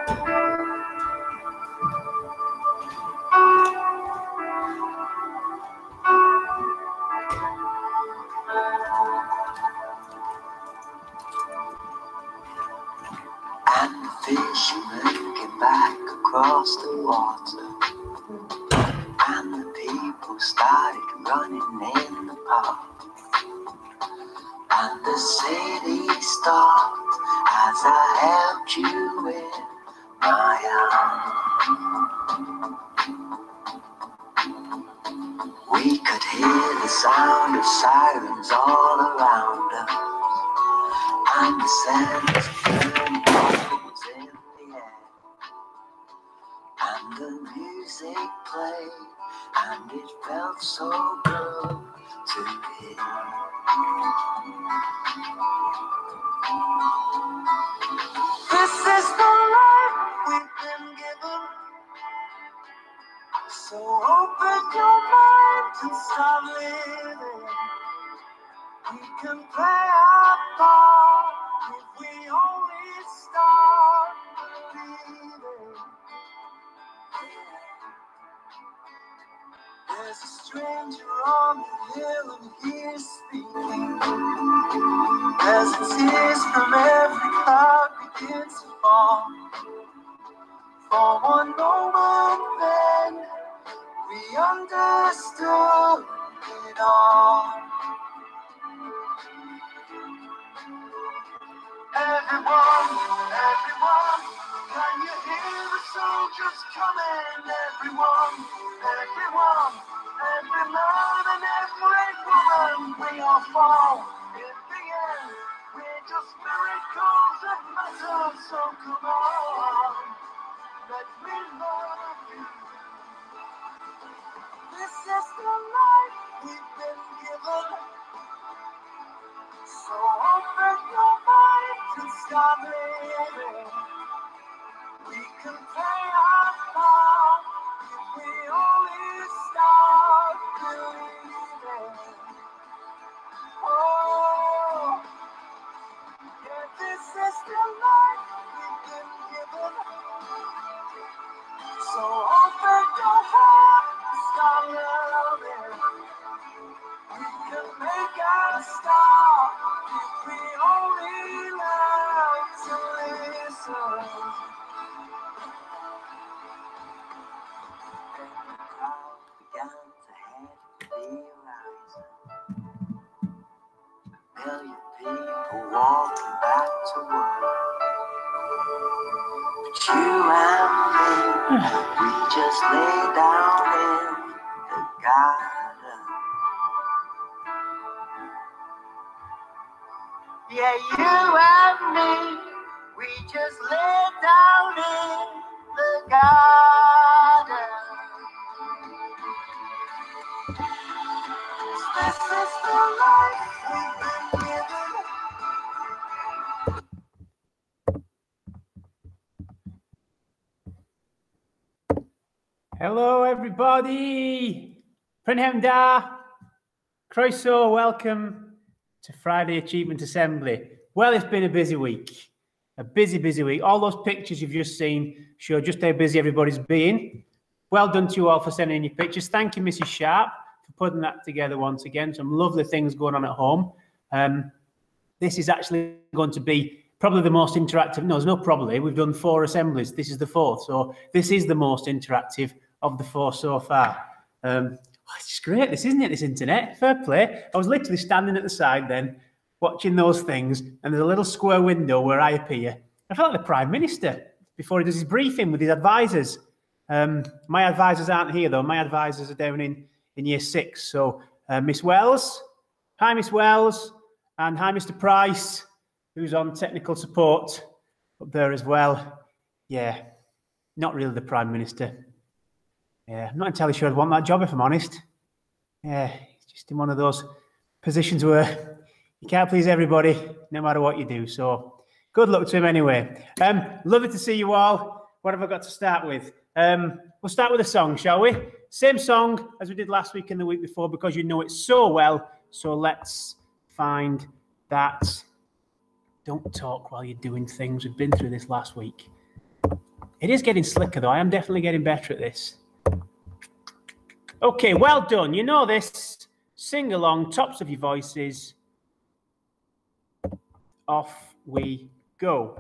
And the fishermen came back across the water, and the people started running in the park, and the city stopped as I held you in my arms. We could hear the sound of sirens all around us, and the scent of burning coffee was in the air, and the music played, and it felt so good to hear. This is the life we've been given, so open your mind and start living. We can play our part if we only start believing. There's a stranger on the hill and he's speaking. As the tears from every cloud begins to fall, for one moment then we understood it all. Everyone, everyone, can you hear the soldiers coming? Everyone, everyone, every man and every woman, we all fall. In the end, we're just miracles that matter, so come on, let me love you. This is the life we've been given, so open your mind and start living. We can play our part if we only start believing. Oh, yeah, this is the life we've been given, so open your heart and start loving. We can make our start if we only learn to listen. The crowd began to head for the horizon. A million people walking back to work. But you and me, we just lay down in the garden. Yeah, you and me, we just lay down in the garden. This is the life we've been given. Hello, everybody. Prenhemda, Croeso, welcome to Friday Achievement Assembly. Well, it's been a busy week. A busy week. All those pictures you've just seen show just how busy everybody's been. Well done to you all for sending in your pictures. Thank you, Mrs. Sharp, for putting that together once again. Some lovely things going on at home. This is actually going to be probably the most interactive. No, there's no probably. We've done 4 assemblies. This is the 4th. So this is the most interactive of the 4 so far. It's just great, this, isn't it, this internet? Fair play. I was literally standing at the side then, watching those things, and there's a little square window where I appear. I felt like the Prime Minister before he does his briefing with his advisors. My advisors aren't here, though. My advisors are down in year 6. So Miss Wells, hi, Miss Wells, and hi, Mr. Price, who's on technical support up there as well. Yeah, not really the Prime Minister. Yeah, I'm not entirely sure I'd want that job, if I'm honest. Yeah, just in one of those positions where you can't please everybody, no matter what you do. So good luck to him anyway. Lovely to see you all. What have I got to start with? We'll start with a song, shall we? Same song as we did last week and the week before, because you know it so well. So let's find that. Don't talk while you're doing things. We've been through this last week. It is getting slicker, though. I am definitely getting better at this. Okay, well done. You know this. Sing along, tops of your voices. Off we go.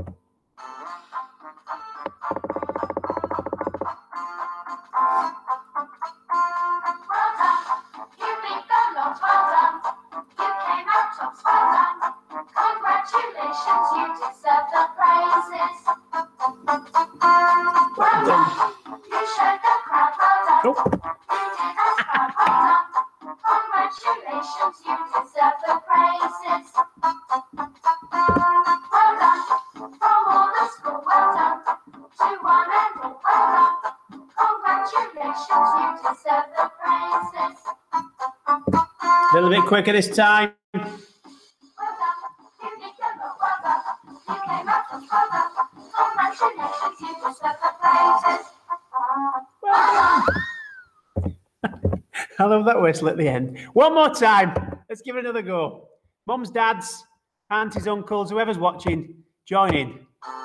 Congratulations, you deserve the praises. Well done. You showed the crowd, well done. Oh. You did us proud, well done. Congratulations, you deserve the praises. Well done. From all the school, well done. To one and all, well done. Congratulations, you deserve the praises. A little bit quicker this time. I love that whistle at the end. One more time. Let's give it another go. Mums, dads, aunties, uncles, whoever's watching, join in.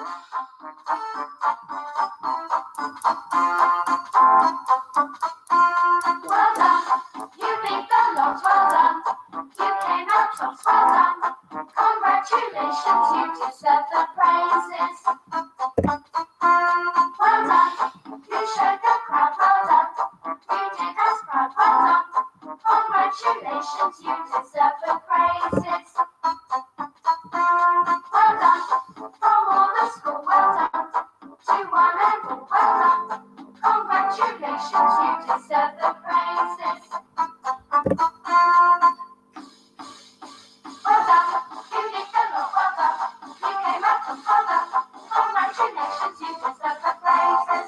Well done. You beat the lot. Well done. You came out tops. Well done. Congratulations. You deserve the praises. Well done. You showed the crowd. Well done. You did us proud. Well done. Congratulations. You deserve the praises. Well done. From all the school. Well done. To one and all. Well done. Congratulations. You deserve the praises. Well done. You did the lot. Well done. You came out from well done. Congratulations. You deserve the praises.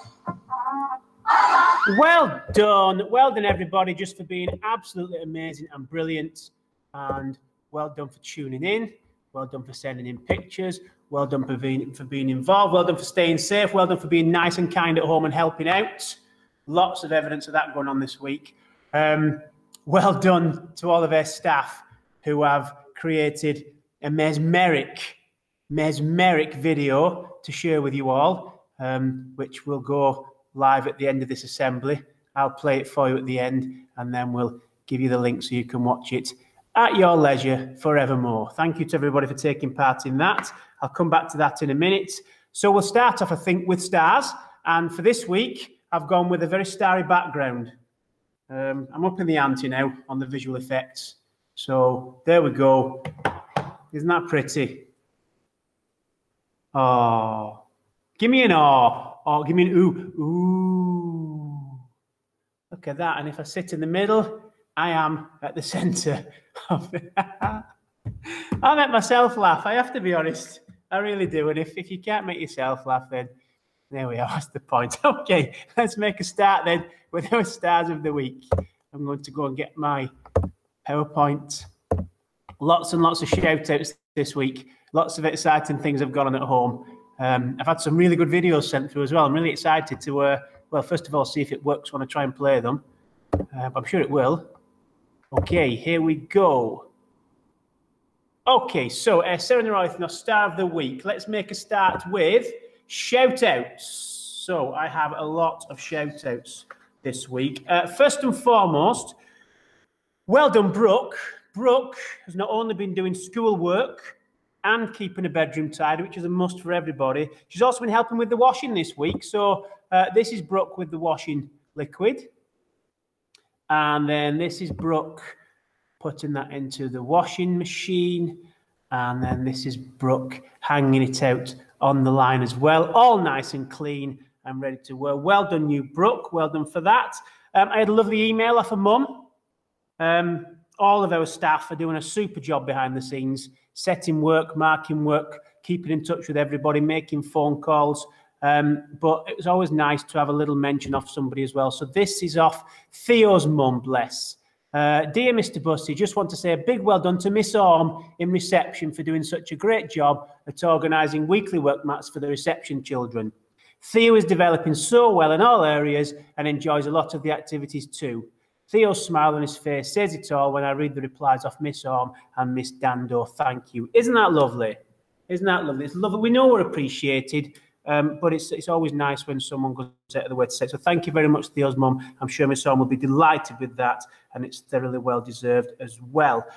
Well done. Well done, everybody, just for being absolutely amazing and brilliant. And well done for tuning in. Well done for sending in pictures. Well done for being involved. Well done for staying safe. Well done for being nice and kind at home and helping out. Lots of evidence of that going on this week. Well done to all of our staff who have created a mesmeric video to share with you all, which will go live at the end of this assembly. I'll play it for you at the end, and then we'll give you the link so you can watch it at your leisure forevermore. Thank you to everybody for taking part in that. I'll come back to that in a minute. So we'll start off, I think, with stars. And for this week, I've gone with a very starry background. I'm up in the ante now on the visual effects. So there we go. Isn't that pretty? Oh, give me an aw. Oh, give me an ooh. Ooh. Look at that. And if I sit in the middle, I am at the center of it. I make myself laugh. I have to be honest. I really do. And if you can't make yourself laugh, then there we are. That's the point. Okay, let's make a start then with our stars of the week. I'm going to go and get my PowerPoint. Lots and lots of shout outs this week. Lots of exciting things have gone on at home. I've had some really good videos sent through as well. I'm really excited to, well, first of all, see if it works when I try and play them. But I'm sure it will. Okay, here we go. Okay, so Sarah Naroythno, star of the week. Let's make a start with shout outs. So I have a lot of shout outs this week. First and foremost, well done, Brooke. Brooke has not only been doing schoolwork and keeping a bedroom tidy, which is a must for everybody. She's also been helping with the washing this week. So this is Brooke with the washing liquid. And then this is Brooke putting that into the washing machine. And then this is Brooke hanging it out on the line as well. All nice and clean and ready to wear. Well done, you, Brooke. Well done for that. I had a lovely email off a mum. All of our staff are doing a super job behind the scenes, setting work, marking work, keeping in touch with everybody, making phone calls. But it was always nice to have a little mention of somebody as well. So this is off Theo's mum, bless. Dear Mr. Bussey, just want to say a big well done to Miss Orme in reception for doing such a great job at organising weekly work mats for the reception children. Theo is developing so well in all areas and enjoys a lot of the activities too. Theo's smile on his face says it all when I read the replies off Miss Orme and Miss Dando. Thank you. Isn't that lovely? Isn't that lovely? It's lovely. We know we're appreciated. But it's always nice when someone goes out of the way to say it. So thank you very much to the Oz Mum. I'm sure my son will be delighted with that, and it's thoroughly well deserved as well.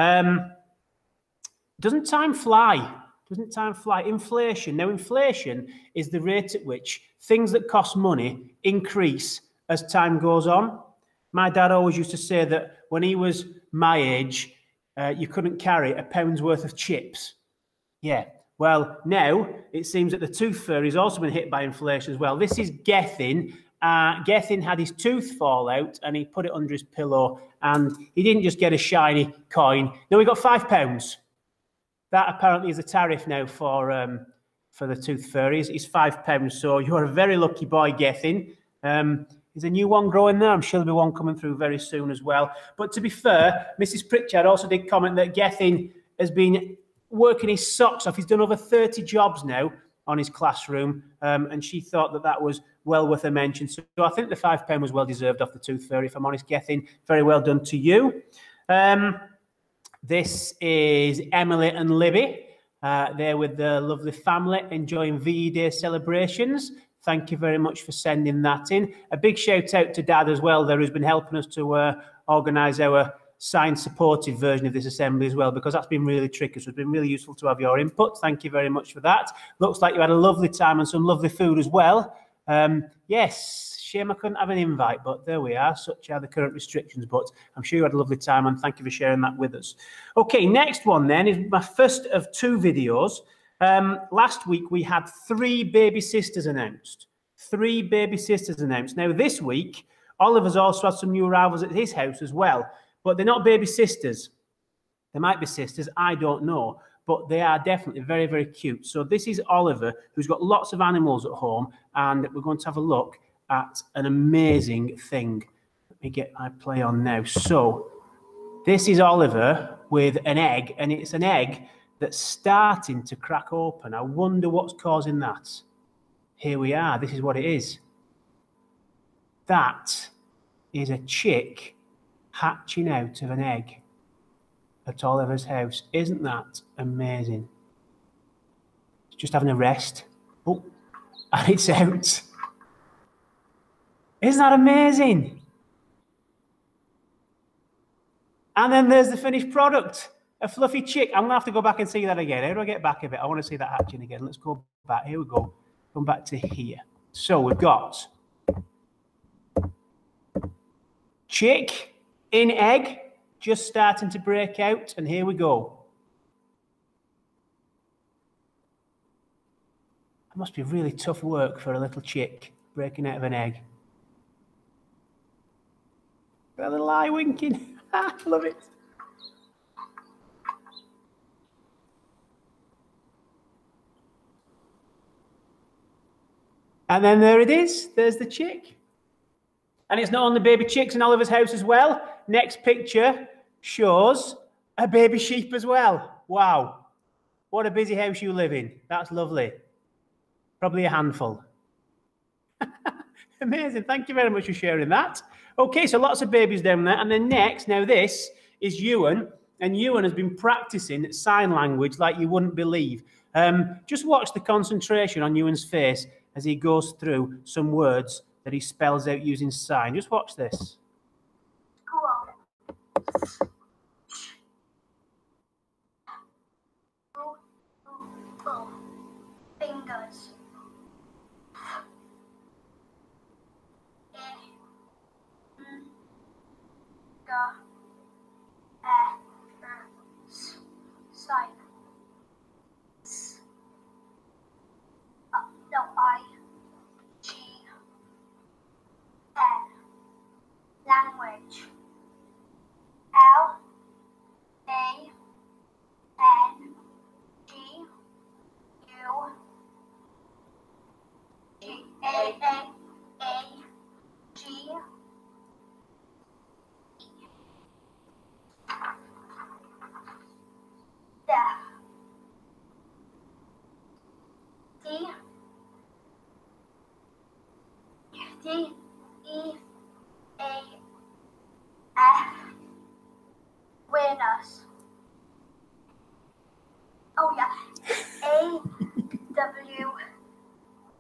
Doesn't time fly? Doesn't time fly? Inflation. Now, inflation is the rate at which things that cost money increase as time goes on. My dad always used to say that when he was my age, you couldn't carry a pound's worth of chips. Yeah. Well, now it seems that the tooth fairy has also been hit by inflation as well. This is Gethin. Gethin had his tooth fall out and he put it under his pillow, and he didn't just get a shiny coin. No, he got £5. That apparently is a tariff now for the tooth fairies. It's £5. So you're a very lucky boy, Gethin. There's a new one growing there. I'm sure there'll be one coming through very soon as well. But to be fair, Mrs. Pritchard also did comment that Gethin has been working his socks off. He's done over 30 jobs now on his classroom, and she thought that that was well worth a mention. So I think the £5 was well deserved off the tooth fairy, if I'm honest, Gethin. Very well done to you. This is Emily and Libby. They're with the lovely family enjoying VE Day celebrations. Thank you very much for sending that in. A big shout out to Dad as well there, who's been helping us to organise our sign-supported version of this assembly as well, because that's been really tricky. So it's been really useful to have your input. Thank you very much for that. Looks like you had a lovely time and some lovely food as well. Yes, shame I couldn't have an invite, but there we are. Such are the current restrictions, but I'm sure you had a lovely time, and thank you for sharing that with us. Okay, next one then is my first of 2 videos. Last week we had 3 baby sisters announced. 3 baby sisters announced. Now this week, Oliver's also had some new arrivals at his house as well, but they're not baby sisters. They might be sisters, I don't know, but they are definitely very, very cute. So this is Oliver, who's got lots of animals at home, and we're going to have a look at an amazing thing. Let me get my play on now. So this is Oliver with an egg, and it's an egg that's starting to crack open. I wonder what's causing that. Here we are. This is what it is. That is a chick hatching out of an egg at Oliver's house. Isn't that amazing? It's just having a rest. Oh, and it's out. Isn't that amazing? And then there's the finished product. A fluffy chick. I'm going to have to go back and see that again. How do I get back a bit? I want to see that hatching again. Let's go back. Here we go. Come back to here. So we've got chick in egg, just starting to break out. And here we go. It must be really tough work for a little chick breaking out of an egg. Got a little eye winking. Love it. And then there it is. There's the chick. And it's not only baby chicks in Oliver's house as well. Next picture shows a baby sheep as well. Wow. What a busy house you live in. That's lovely. Probably a handful. Amazing. Thank you very much for sharing that. Okay, so lots of babies down there. And then next, now this is Ewan. And Ewan has been practicing sign language like you wouldn't believe. Just watch the concentration on Ewan's face as he goes through some words that he spells out using sign. Just watch this. Cool. Fingers. Sign. No, I-G-N. Language. L-A-N-G-A-A-G. Deaf. D-E-A-F. Winners. Oh yeah. A-W-N-E-S.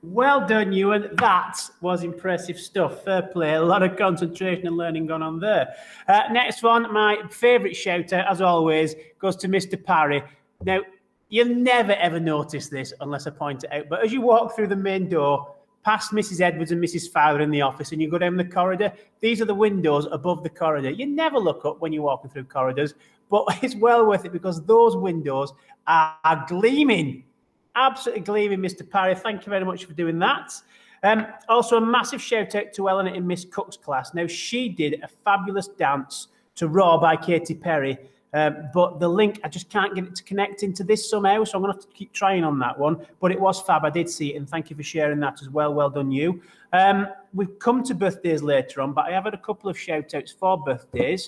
Well done, Ewan. That was impressive stuff. Fair play. A lot of concentration and learning gone on there. Next one, my favourite shout out, as always, goes to Mr. Parry. Now, you'll never ever notice this unless I point it out, but as you walk through the main door, past Mrs. Edwards and Mrs. Fowler in the office, and you go down the corridor, these are the windows above the corridor. You never look up when you're walking through corridors, but it's well worth it because those windows are gleaming. Absolutely gleaming, Mr. Parry. Thank you very much for doing that. Also, a massive shout out to Eleanor in Miss Cook's class. Now, she did a fabulous dance to Raw by Katy Perry, but the link, I just can't get it to connect into this somehow, so I'm going to have to keep trying on that one. But it was fab. I did see it, and thank you for sharing that as well. Well done, you. We've come to birthdays later on, but I have had a couple of shout outs for birthdays.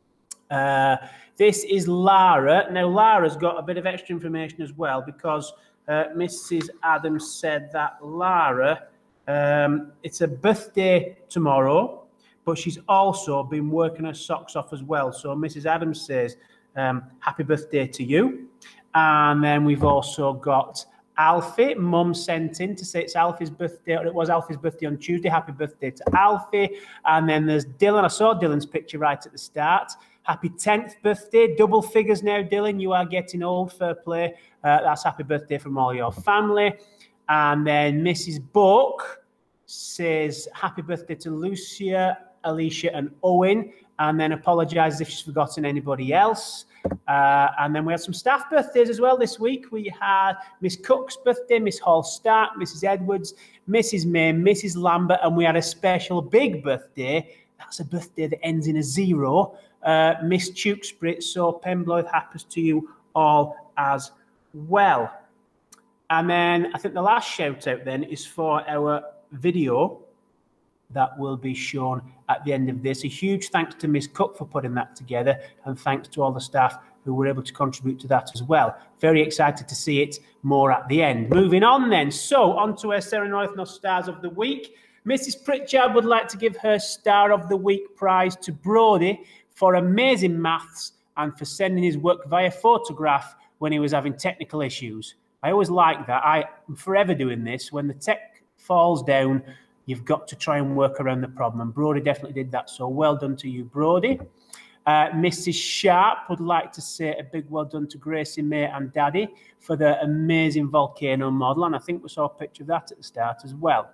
This is Lara. Now, Lara's got a bit of extra information as well because Mrs. Adams said that Lara, it's a birthday tomorrow, but she's also been working her socks off as well. So Mrs. Adams says, happy birthday to you. And then we've also got Alfie. Mum sent in to say it's Alfie's birthday, or it was Alfie's birthday on Tuesday. Happy birthday to Alfie. And then there's Dylan. I saw Dylan's picture right at the start. Happy 10th birthday. Double figures now, Dylan. You are getting old. Fair play. That's happy birthday from all your family. And then Mrs. Buck says happy birthday to Lucia, Alicia, and Owen. And then apologises if she's forgotten anybody else. And then we had some staff birthdays as well this week. We had Miss Cook's birthday, Miss Hall Stark, Mrs. Edwards, Mrs. May, Mrs. Lambert, and we had a special big birthday. That's a birthday that ends in a 0. Miss Tewkesbury. So Pembroke, happy to you all as well. And then I think the last shout out then is for our video that will be shown at the end of this. A huge thanks to Miss Cook for putting that together, and thanks to all the staff who were able to contribute to that as well. Very excited to see it more at the end. Moving on then. So on to our Sarah North Stars of the Week. Mrs. Pritchard would like to give her Star of the Week prize to Brodie for amazing maths and for sending his work via photograph when he was having technical issues. I always like that. I'm forever doing this. When the tech falls down, you've got to try and work around the problem. And Brodie definitely did that. So well done to you, Brodie. Mrs. Sharp would like to say a big well done to Gracie, May and Daddy for the amazing volcano model. And I think we saw a picture of that at the start as well.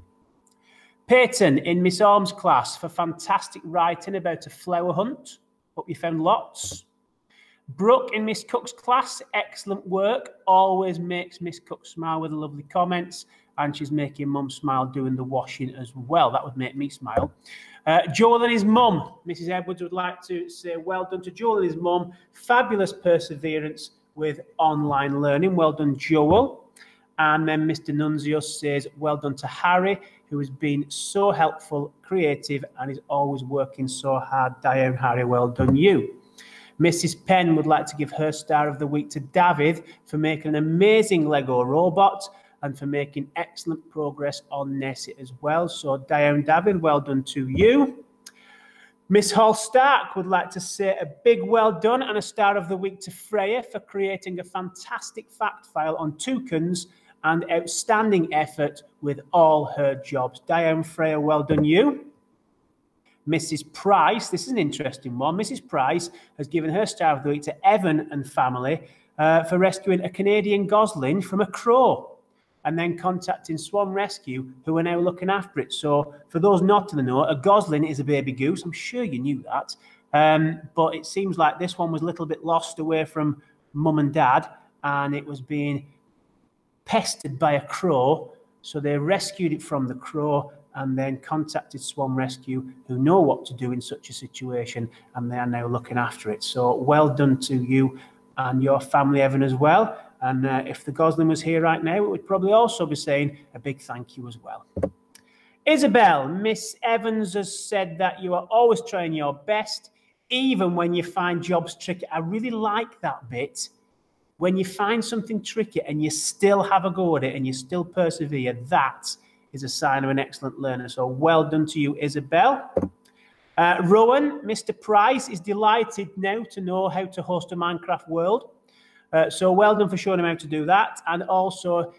Peyton in Miss Orm's class for fantastic writing about a flower hunt. Hope you found lots. Brooke in Miss Cook's class, excellent work. Always makes Miss Cook smile with the lovely comments. And she's making Mum smile doing the washing as well. That would make me smile. Joel and his mum. Mrs. Edwards would like to say well done to Joel and his mum. Fabulous perseverance with online learning. Well done, Joel. And then Mr. Nunzio says well done to Harry, who has been so helpful, creative, and is always working so hard. Diane, Harry, well done you. Mrs. Penn would like to give her Star of the Week to David for making an amazing Lego robot and for making excellent progress on Nessie as well. So Diane, David, well done to you. Miss Hall Stark would like to say a big well done and a Star of the Week to Freya for creating a fantastic fact file on toucans and outstanding effort with all her jobs. Diane, Freya, well done you. Mrs. Price, this is an interesting one. Mrs. Price has given her Star of the Week to Evan and family for rescuing a Canadian gosling from a crow and then contacting Swan Rescue, who are now looking after it. So for those not to know, a gosling is a baby goose. I'm sure you knew that. But it seems like this one was a little bit lost away from mum and dad, and it was being pestered by a crow. So they rescued it from the crow and then contacted Swan Rescue, who know what to do in such a situation, and they are now looking after it. So well done to you and your family, Evan, as well. And if the gosling was here right now, it would probably also be saying a big thank you as well. Isabel, Miss Evans has said that you are always trying your best, even when you find jobs tricky. I really like that bit. When you find something tricky and you still have a go at it and you still persevere, that is a sign of an excellent learner. So well done to you, Isabel. Rowan, Mr. Price is delighted now to know how to host a Minecraft world. So well done for showing him how to do that. And also,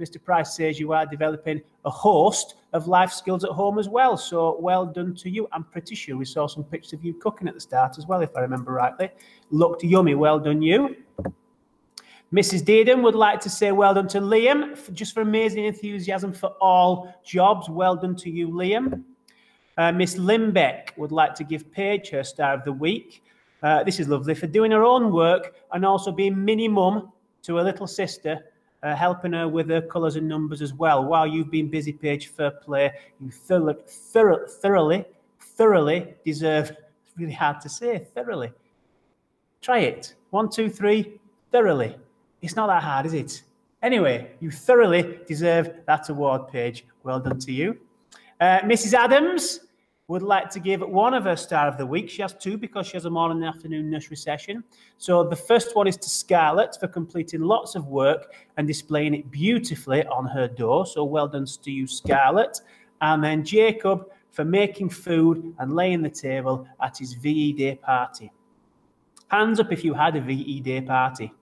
Mr. Price says you are developing a host of life skills at home as well. So well done to you. I'm pretty sure we saw some pictures of you cooking at the start as well, if I remember rightly. Looked yummy. Well done you. Mrs. Dearden would like to say well done to Liam, just for amazing enthusiasm for all jobs. Well done to you, Liam. Miss Limbeck would like to give Paige her star of the week. This is lovely, for doing her own work and also being mini mum to her little sister, helping her with her colours and numbers as well. While you've been busy, Paige, fair play. You thoroughly deserve, it's really hard to say, thoroughly. Try it. 1, 2, 3, thoroughly. It's not that hard, is it? Anyway, you thoroughly deserve that award, Paige. Well done to you. Mrs. Adams would like to give one of her star of the week. She has two because she has a morning and afternoon nursery session. So the first one is to Scarlett for completing lots of work and displaying it beautifully on her door. So well done to you, Scarlett. And then Jacob for making food and laying the table at his VE Day party. Hands up if you had a VE Day party.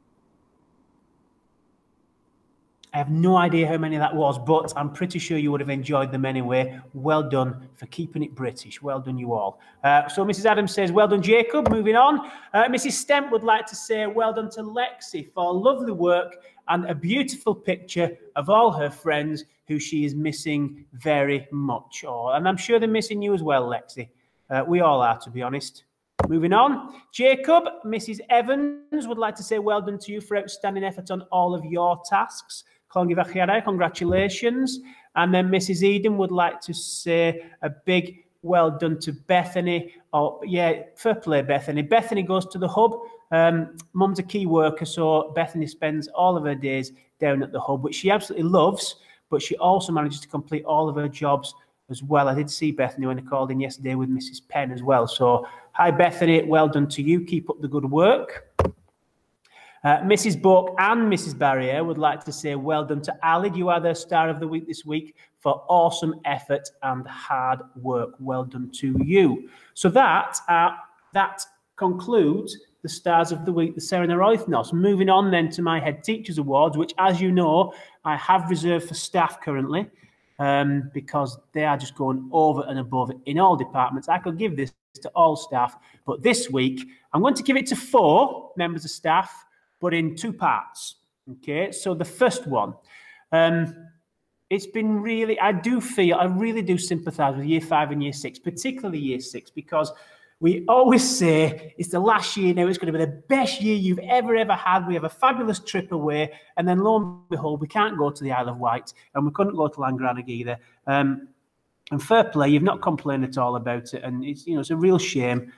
I have no idea how many that was, but I'm pretty sure you would have enjoyed them anyway. Well done for keeping it British. Well done, you all. So Mrs. Adams says, well done, Jacob. Moving on. Mrs. Stemp would like to say, well done to Lexi for lovely work and a beautiful picture of all her friends who she is missing very much. Oh, and I'm sure they're missing you as well, Lexi. We all are, to be honest. Moving on. Jacob, Mrs. Evans would like to say well done to you for outstanding effort on all of your tasks. Congratulations. And then Mrs. Eden would like to say a big well done to Bethany. Oh, yeah, fair play, Bethany. Bethany goes to the hub. Mum's a key worker, so Bethany spends all of her days down at the hub, which she absolutely loves, but she also manages to complete all of her jobs as well. I did see Bethany when I called in yesterday with Mrs. Penn as well. So, hi, Bethany. Well done to you. Keep up the good work. Mrs. Boak and Mrs. Barrier would like to say well done to Ali. You are the star of the week this week for awesome effort and hard work. Well done to you. So that concludes the stars of the week, the Sarah Roithnos. Moving on then to my Head Teachers Awards, which, as you know, I have reserved for staff currently because they are just going over and above in all departments. I could give this to all staff, but this week I'm going to give it to 4 members of staff, but in 2 parts. Okay, so the first one, it's been really, I really do sympathise with Year 5 and Year 6, particularly Year 6, because we always say it's the last year now, it's going to be the best year you've ever had. We have a fabulous trip away, and then lo and behold, we can't go to the Isle of Wight, and we couldn't go to Llangrannog either. And fair play, you've not complained at all about it, and it's, you know, it's a real shame.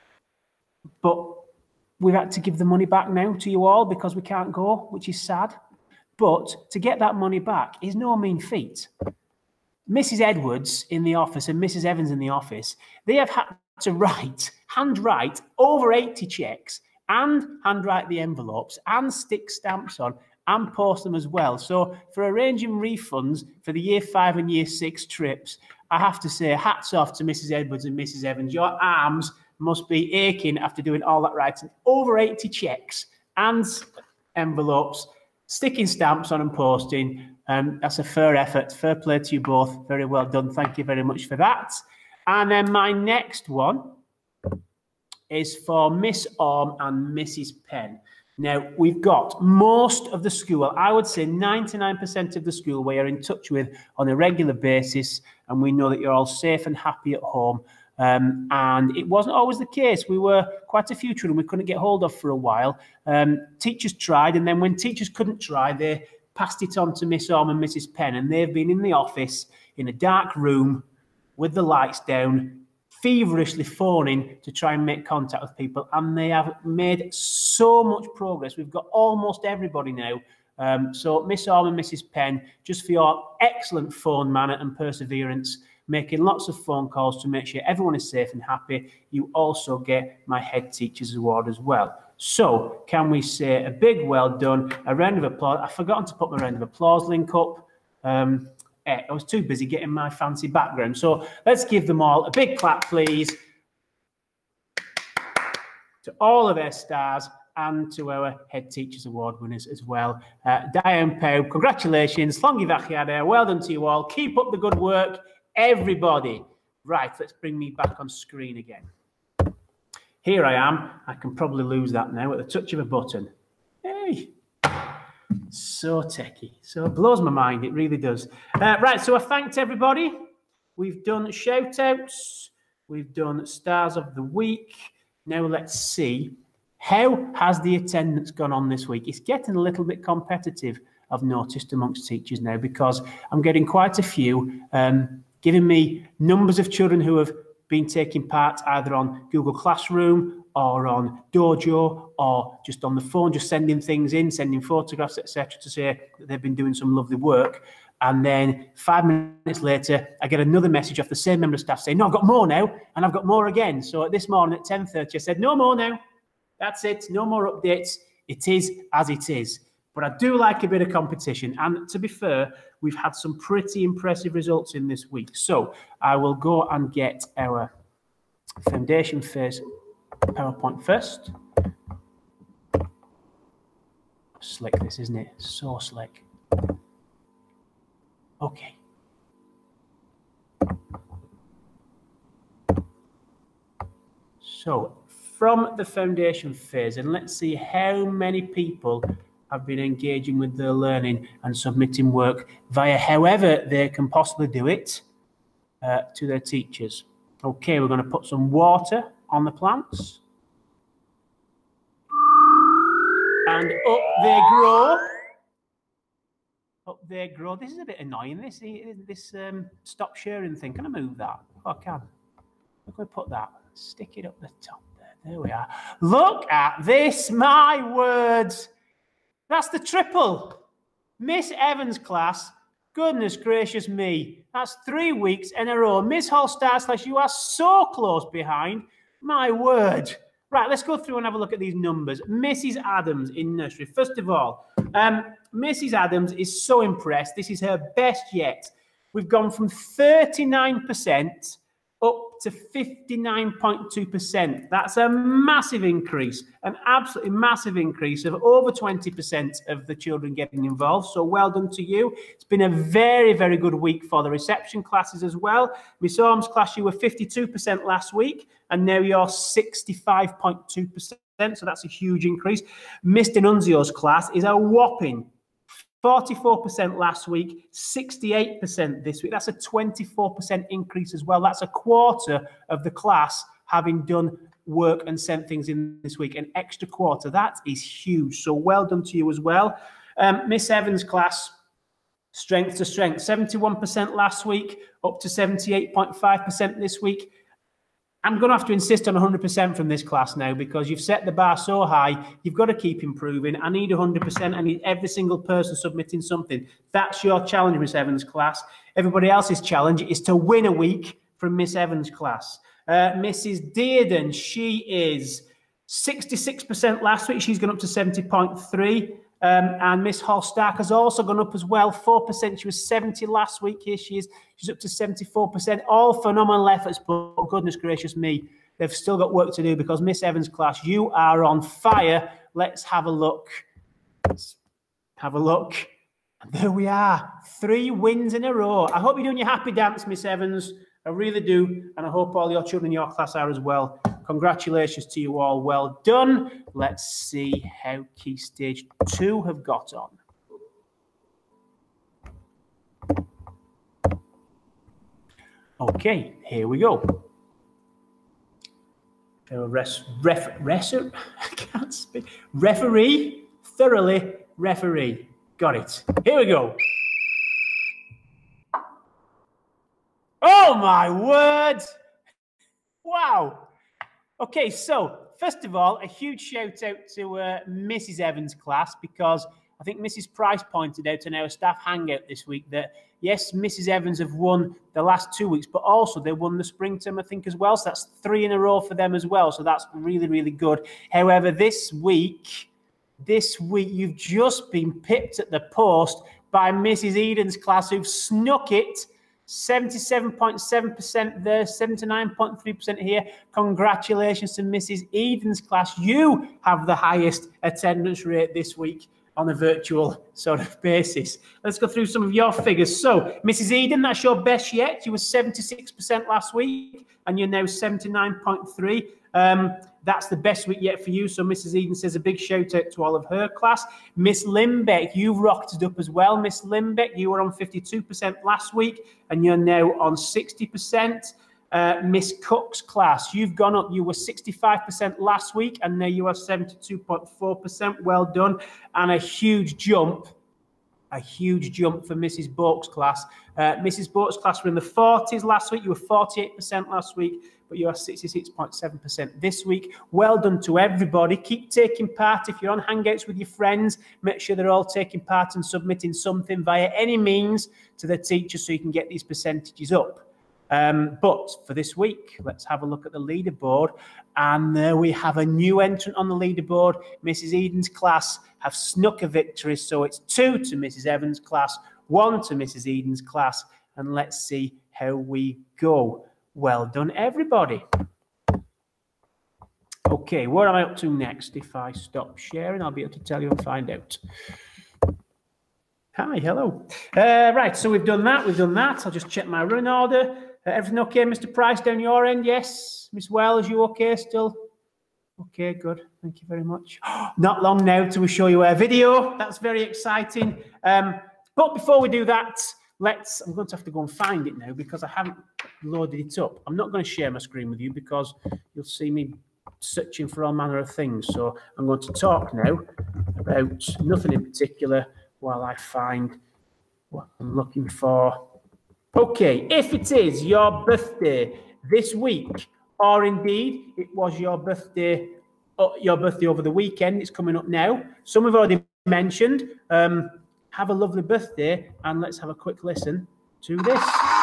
But we've had to give the money back now to you all because we can't go, which is sad. But to get that money back is no mean feat. Mrs. Edwards in the office and Mrs. Evans in the office, they have had to handwrite over 80 checks and handwrite the envelopes and stick stamps on and post them as well. So for arranging refunds for the Year 5 and Year 6 trips, I have to say hats off to Mrs. Edwards and Mrs. Evans. Your arms must be aching after doing all that writing. Over 80 checks and envelopes, sticking stamps on and posting. That's a fair effort. Fair play to you both. Very well done. Thank you very much for that. And then my next one is for Miss Orme and Mrs. Penn. Now, we've got most of the school, I would say 99% of the school we are in touch with on a regular basis, and we know that you're all safe and happy at home. And it wasn't always the case. We were quite a few children we couldn't get hold of for a while. Teachers tried, and then when teachers couldn't try, they passed it on to Miss Orme and Mrs. Penn, and they've been in the office in a dark room with the lights down, feverishly phoning to try and make contact with people, and they have made so much progress. We've got almost everybody now. So Miss Orme and Mrs. Penn, just for your excellent phone manner and perseverance, making lots of phone calls to make sure everyone is safe and happy, you also get my Head Teachers Award as well. So can we say a big well done, a round of applause. I've forgotten to put my round of applause link up. I was too busy getting my fancy background. So let's give them all a big clap, please, to all of our stars and to our Head Teachers Award winners as well. Diane Poe, congratulations. Longi Vachiada, well done to you all. Keep up the good work, everybody. Right, let's bring me back on screen again. Here I am. I can probably lose that now at the touch of a button. Hey, so techie. So it blows my mind, it really does. Right, so I thanked everybody. We've done shout-outs. We've done Stars of the Week. Now let's see. How has the attendance gone on this week? It's getting a little bit competitive, I've noticed, amongst teachers now, because I'm getting quite a few giving me numbers of children who have been taking part either on Google Classroom or on Dojo or just on the phone, just sending things in, sending photographs, etc., to say that they've been doing some lovely work. And then 5 minutes later, I get another message off the same member of staff saying, no, I've got more now, and I've got more again. So this morning at 10:30, I said, no more now. That's it. No more updates. It is as it is. But I do like a bit of competition. And to be fair, we've had some pretty impressive results in this week. So I will go and get our foundation phase PowerPoint first. Slick this, isn't it? So slick. Okay. So from the foundation phase, and let's see how many people have been engaging with their learning and submitting work via however they can possibly do it to their teachers. Okay, we're going to put some water on the plants. And up they grow. Up they grow. This is a bit annoying, this stop sharing thing. Can I move that? Oh, I can. Look, we put that. Stick it up the top there. There we are. Look at this, my words. That's the triple. Miss Evans' class, goodness gracious me. That's 3 weeks in a row. Miss Hall/, you are so close behind. My word. Right, let's go through and have a look at these numbers. Mrs. Adams in nursery. First of all, Mrs. Adams is so impressed. This is her best yet. We've gone from 39% up to 59.2%. That's a massive increase, an absolutely massive increase of over 20% of the children getting involved. So well done to you. It's been a very, very good week for the reception classes as well. Miss Orm's class, you were 52% last week, and now you're 65.2%. So that's a huge increase. Mr. Nunzio's class is a whopping 44% last week, 68% this week. That's a 24% increase as well. That's a quarter of the class having done work and sent things in this week. An extra quarter. That is huge. So well done to you as well. Miss Evans' class, strength to strength, 71% last week, up to 78.5% this week. I'm going to have to insist on 100% from this class now, because you've set the bar so high, you've got to keep improving. I need 100%. I need every single person submitting something. That's your challenge, Miss Evans' class. Everybody else's challenge is to win a week from Miss Evans' class. Mrs. Dearden, she is 66% last week. She's gone up to 70.3%. And Miss Hall/Stark has also gone up as well, 4%. She was 70 last week. Here she is. She's up to 74%. All phenomenal efforts, but goodness gracious me, they've still got work to do, because Miss Evans' class, you are on fire. Let's have a look. Let's have a look. And there we are. 3 wins in a row. I hope you're doing your happy dance, Miss Evans. I really do. And I hope all your children in your class are as well. Congratulations to you all. Well done. Let's see how Key Stage 2 have got on. Okay, here we go. Referee, thoroughly referee. Got it. Here we go. Oh my word. Wow. Okay, so first of all, a huge shout out to Mrs. Evans' class, because I think Mrs. Price pointed out in our staff hangout this week that, yes, Mrs. Evans have won the last 2 weeks, but also they won the spring term, I think, as well. So that's 3 in a row for them as well. So that's really, really good. However, this week, you've just been pipped at the post by Mrs. Eden's class, who've snuck it 77.7% there, 79.3% here. Congratulations to Mrs. Eden's class. You have the highest attendance rate this week on a virtual sort of basis. Let's go through some of your figures. So, Mrs. Eden, that's your best yet. You were 76% last week, and you're now 79.3%. That's the best week yet for you. So Mrs. Eden says a big shout out to all of her class. Miss Limbeck, you've rocked it up as well. Miss Limbeck, you were on 52% last week, and you're now on 60%. Miss Cook's class, you've gone up. You were 65% last week, and now you are 72.4%. Well done. And a huge jump for Mrs. Boak's class. Mrs. Boak's class were in the 40s last week. You were 48% last week, but you are 66.7% this week. Well done to everybody. Keep taking part. If you're on Hangouts with your friends, make sure they're all taking part and submitting something via any means to the teacher so you can get these percentages up. But for this week, let's have a look at the leaderboard. And there we have a new entrant on the leaderboard. Mrs. Eden's class have snuck a victory. So it's 2 to Mrs. Evans' class, 1 to Mrs. Eden's class. And let's see how we go. Well done, everybody. Okay, what am I up to next? If I stop sharing, I'll be able to tell you and find out. Hi, hello. Right, so we've done that. I'll just check my run order. Everything okay, Mr. Price, down your end? Yes. Miss Wells, you okay still? Okay, good. Thank you very much. Not long now till we show you our video. That's very exciting. But before we do that, I'm going to have to go and find it now because I haven't loaded it up. I'm not going to share my screen with you because you'll see me searching for all manner of things. So I'm going to talk now about nothing in particular while I find what I'm looking for. Okay, if it is your birthday this week, or indeed it was your birthday over the weekend, it's coming up now. Some have already mentioned. Have a lovely birthday, and let's have a quick listen to this.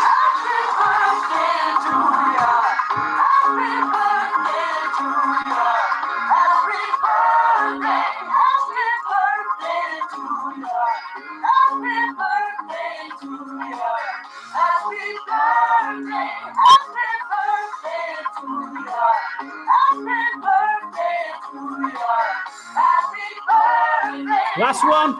Last one.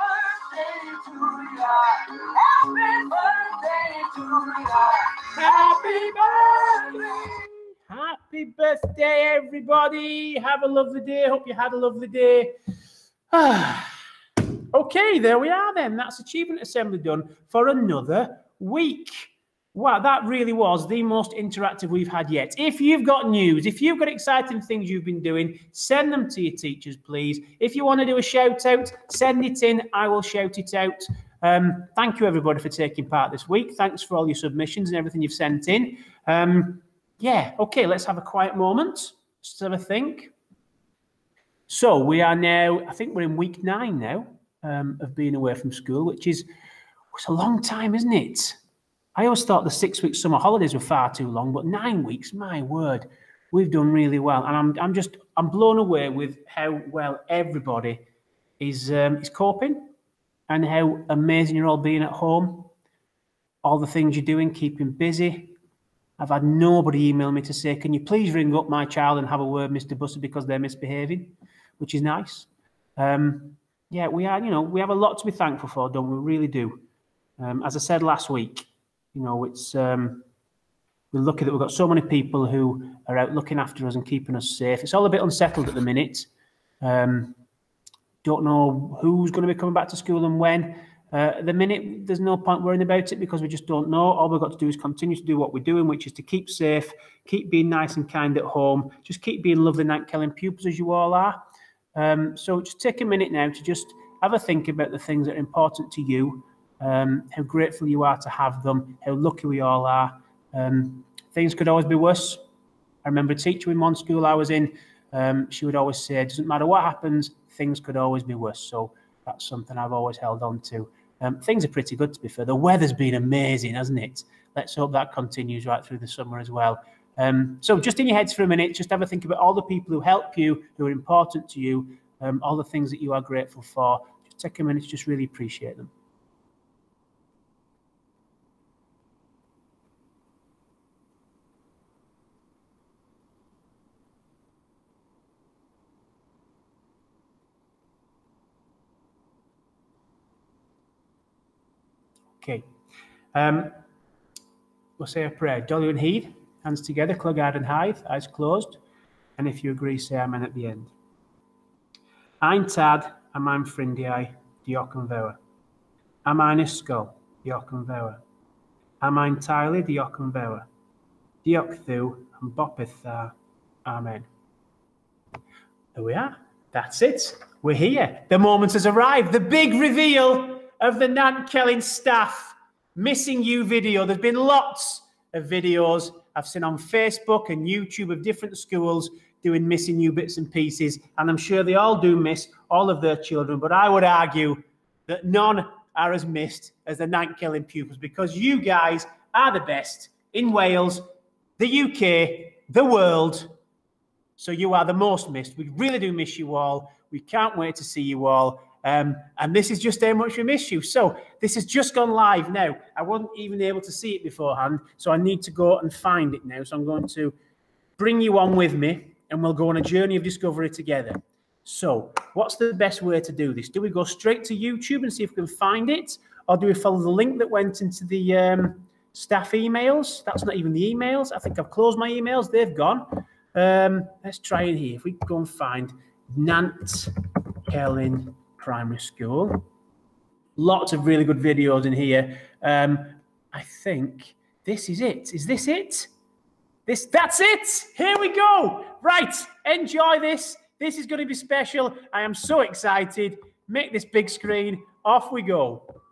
Happy birthday! Happy birthday, everybody! Have a lovely day. Hope you had a lovely day. Okay, there we are then. That's Achievement Assembly done for another week. Wow, that really was the most interactive we've had yet. If you've got news, if you've got exciting things you've been doing, send them to your teachers, please. If you want to do a shout out, send it in. I will shout it out. Thank you, everybody, for taking part this week. Thanks for all your submissions and everything you've sent in. Yeah, okay, let's have a quiet moment. Just have a think. So we are now, I think we're in week 9 now of being away from school, which is it's a long time, isn't it? I always thought the 6-week summer holidays were far too long, but 9 weeks, my word, we've done really well. And I'm blown away with how well everybody is coping and how amazing you're all being at home. All the things you're doing, keeping busy. I've had nobody email me to say, can you please ring up my child and have a word, Mr. Bussey, because they're misbehaving, which is nice. Yeah, we have a lot to be thankful for, don't we? We really do. As I said last week, it's we're lucky that we've got so many people who are out looking after us and keeping us safe. It's all a bit unsettled at the minute. Don't know who's going to be coming back to school and when. At the minute, there's no point worrying about it because we just don't know. All we've got to do is continue to do what we're doing, which is to keep safe, keep being nice and kind at home, just keep being lovely Nantkelling pupils as you all are. So just take a minute now to just have a think about the things that are important to you, how grateful you are to have them, how lucky we all are. Things could always be worse. I remember a teacher in one school I was in, she would always say, it doesn't matter what happens, things could always be worse. So that's something I've always held on to. Things are pretty good, to be fair. The weather's been amazing, hasn't it? Let's hope that continues right through the summer as well. So just in your heads for a minute, just have a think about all the people who help you, who are important to you, all the things that you are grateful for. Just take a minute to just really appreciate them. Okay. We'll say a prayer. Dolly and Heed, hands together, Clogard and Hythe, eyes closed. And if you agree, say amen at the end. Ein tad a mae'n ffrindiau, diolch yn fawr. A mae'n ysgol, diolch yn fawr. A mae'n talu, diolch yn fawr. Diolch ddiw am bopeth dda. Amen. There we are. That's it. We're here. The moment has arrived. The big reveal of the Nant Celyn staff. Missing you video. There's been lots of videos I've seen on Facebook and YouTube of different schools doing missing you bits and pieces. And I'm sure they all do miss all of their children. But I would argue that none are as missed as the Nant Celyn pupils, because you guys are the best in Wales, the UK, the world. So you are the most missed. We really do miss you all. We can't wait to see you all. And this is just how much we miss you. So this has just gone live now. I wasn't even able to see it beforehand, so I need to go and find it now. So I'm going to bring you on with me, and we'll go on a journey of discovery together. So what's the best way to do this? Do we go straight to YouTube and see if we can find it? Or do we follow the link that went into the staff emails? That's not even the emails. I think I've closed my emails. They've gone. Let's try it here. If we go and find Nant Celyn Primary School. Lots of really good videos in here. I think this is it. Is this it? That's it. Here we go. Right. Enjoy this. This is going to be special. I am so excited. Make this big screen. Off we go.